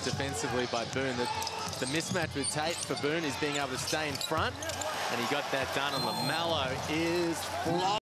defensively by Boone. The mismatch with Tate for Boone is being able to stay in front, and he got that done, and LaMelo is flying.